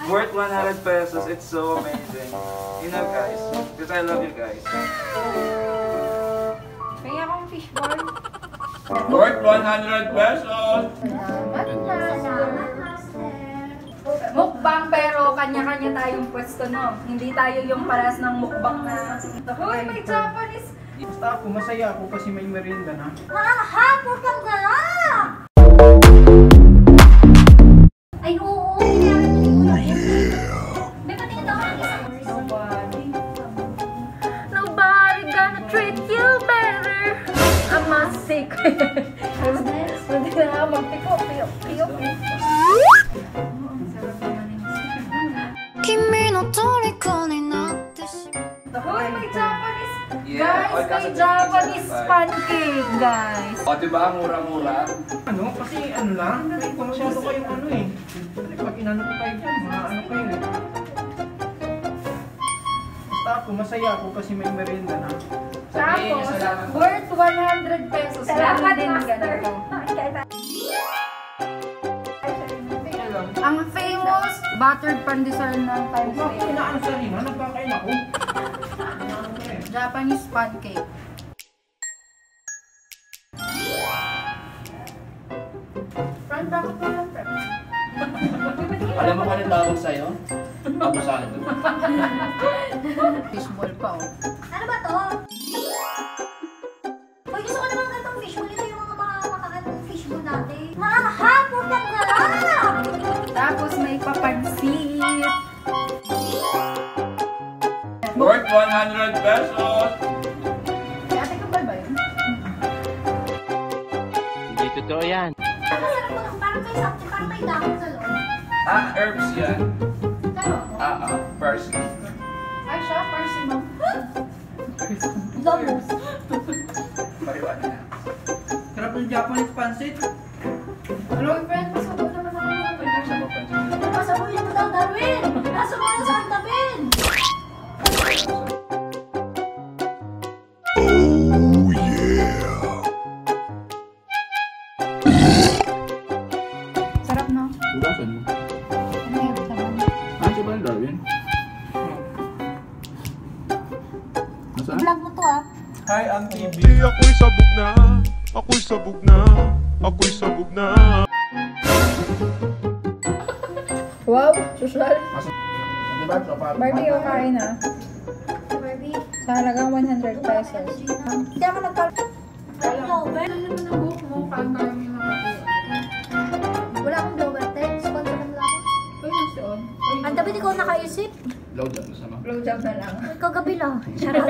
Worth 100 pesos. It's so amazing. You know guys, because I love you guys. Kaya akong fishball. Worth 100 pesos. Salamat, Master. Mukbang pero kanya-kanya tayong pwesto, no? Hindi tayo yung paras ng mukbang na... Hoy, may Japanese! Basta ako, masaya ako kasi may merienda na. Nakakahapon ka nga! Ay, oo! May patingin daw ang isang Nobody gonna treat you better. I must say. Pwede na nga magpiko. Piyo. Hoy, may Japanese! Guys, may Japanese pancake, guys! O, diba? Mura-mura. Ano? Kasi ano lang, hindi ko masyado kayong ano eh. Pag inano ko kayo dyan, mga ano kayo eh. Basta ako, masaya ako kasi may merienda na. Tapos, worth 100 pesos. Salamat din ganito. Ang famous buttered pandesal ng Times Bakit Square. inaano sa rima? Nagkakain ako. Japanese pancake. Friend, bakit mo lang, friend? Alam mo kung tawag sa'yo? Abusado. Fishball pa, oh. Ano ba to? Hoy, gusto ko naman ganitong fishbowl. Ito yung mga makakatong fishbowl natin. Nakakahapon ka nga! Tapos may papansit. Worth 100 pesos. Ate Kapal ba yun? Hindi totoo yan. Masarap to. Parang may something, parang may dahon sa loob. Herbs yan. Kano? Parsley. Ay, siya, persimmon. Lobos. Pariwala na. Sarap ng Japanese pancit. Hello, friend. Pasabot naman ako. Pasabuhin mo daw, Darwin! Nasa mo na sa Darwin! Sarap, no? Ugasan mo. Ano yung sabaw? Siya ba yung Darwin? Nasaan? I-vlog mo to, ah. Hi, Auntie B. Ako'y sabog na, ako'y sabog na, ako'y sabog na. Wow, social. Diba? Barbie, o kain na. Barbie. Sa halagang 100 pesos. Hindi ako nagpapalagay. Blower? naman ang buhok mo, pangkarang yung Wala akong blower, te. Sponsor naman ako. Uy, nagsuon. Ang dapat ikaw nakaisip. Load up na sama. Blowjob na lang. Kagabi lang. Charot.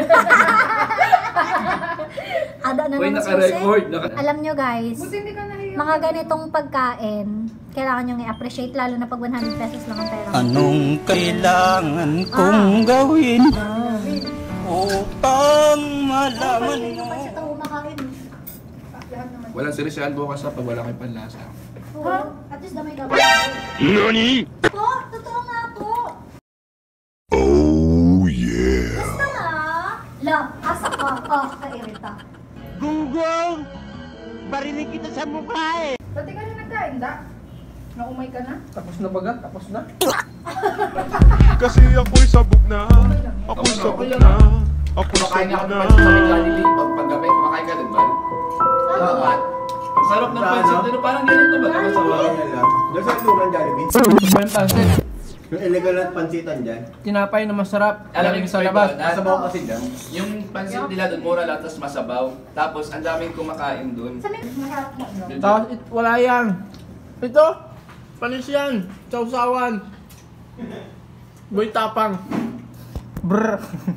Ada na Uy, naman naka-record. Alam nyo guys, Buti hindi ka nahiya. mga ganitong pagkain, kailangan nyo i-appreciate lalo na pag 100 pesos lang ang pera. Anong kailangan kong gawin upang malaman Pwede mo? naman siya ito kumakain. Walang sirisyan bukas pag wala kang panlasa. Oo, at least damay ka ba? Nani? Po, totoo nga po. Oh yeah. Basta na. La, asa ka. Oh, kairita. Gunggong! Barinig kita sa mukha eh! Dati ka na nagkain, da? Naumay ka na? Tapos na baga? Tapos na? Kasi ako'y sabog na, ako'y sabog na, ako'y Kumakain sabog ako na. ng pansit sa Jollibee paggabi. Kumakain ka din ba? Dapat. Ang sarap ng pansit. Ano parang ganun to ba? Doon sa luman Jollibee. May pancit. Yung illegal na pansitan dyan. Tinapay na masarap. Alam Alam mo sa labas. Masabaw kasi dyan. Yung pansit nila doon, mura lang, tapos masabaw. Tapos ang daming kumakain doon. Sabi, masarap mo. Tapos wala yan. Ito. Panis yan. Sausawan. Boy tapang. Brr.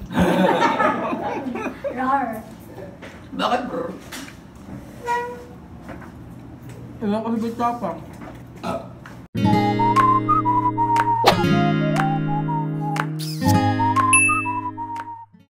Rar. Bakit bro? Ilan kasi boy tapang.